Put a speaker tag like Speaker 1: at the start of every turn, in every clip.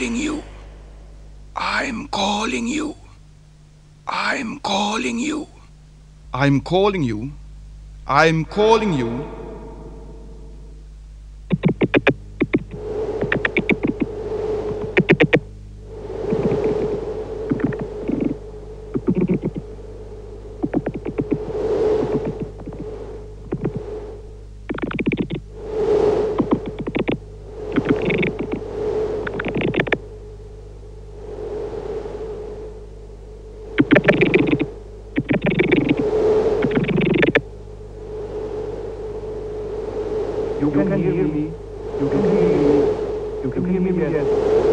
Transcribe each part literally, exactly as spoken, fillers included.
Speaker 1: calling you. I'm calling you. I'm calling you.
Speaker 2: I'm calling you. I'm calling you.
Speaker 3: You can, can hear, hear me. me. You can hear me. You can hear me, yes.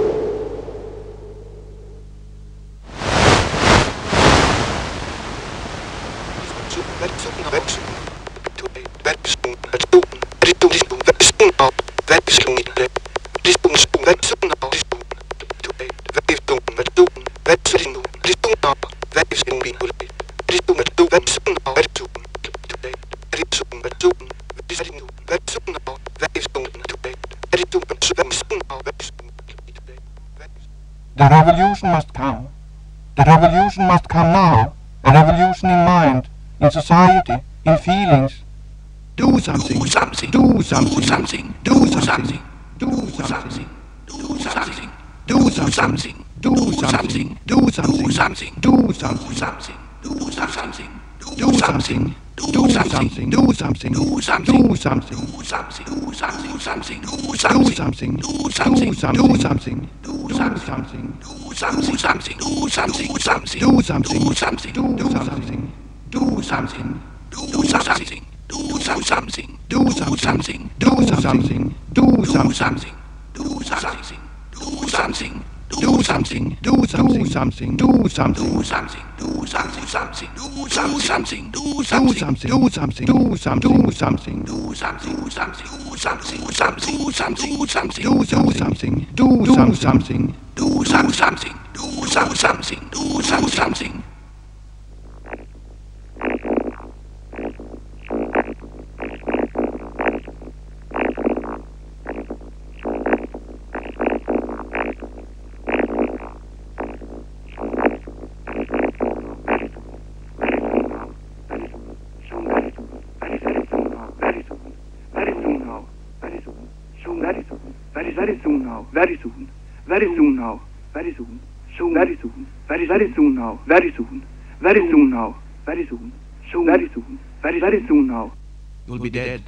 Speaker 4: The revolution must come. The revolution must come now. A revolution in mind, in society, in feelings.
Speaker 2: Do something.
Speaker 1: Do something.
Speaker 2: Do something.
Speaker 1: Do something.
Speaker 2: Do something. Do something.
Speaker 1: Do something.
Speaker 2: Do something. Do something. Do something.
Speaker 1: Do something.
Speaker 2: Do something.
Speaker 1: Do something.
Speaker 2: Do something. Do something. Do something.
Speaker 1: Do something.
Speaker 2: Do something.
Speaker 1: Do
Speaker 2: Do something.
Speaker 1: something. Do something. Do
Speaker 2: Do
Speaker 1: something.
Speaker 2: something.
Speaker 1: Do
Speaker 2: Do
Speaker 1: something.
Speaker 2: something.
Speaker 1: Do
Speaker 2: Do something.
Speaker 1: something.
Speaker 2: Do something.
Speaker 1: Do something. Do something. Do something.
Speaker 2: Do something.
Speaker 1: Do something.
Speaker 2: Do something.
Speaker 1: Do something. Do something. Do something.
Speaker 2: Do
Speaker 1: Do
Speaker 2: something.
Speaker 1: something.
Speaker 2: Do something. Do
Speaker 1: Do
Speaker 2: something.
Speaker 1: something. Do something. Do something.
Speaker 2: Do something. Do something. Do something.
Speaker 1: Do something. Do something. Something. Do something. Do
Speaker 2: Do
Speaker 1: something.
Speaker 2: something. Do something. Do something. Do something.
Speaker 1: Do something. Do something. Do something. Do something. Do something. Do something.
Speaker 2: Do something. Do something.
Speaker 1: Do something. Do something. Do something.
Speaker 3: Very soon now, very soon, very soon now, very soon, soon, very soon, very very soon now, very soon, very soon now, very soon, soon, very soon, very very soon now.
Speaker 2: You'll be dead.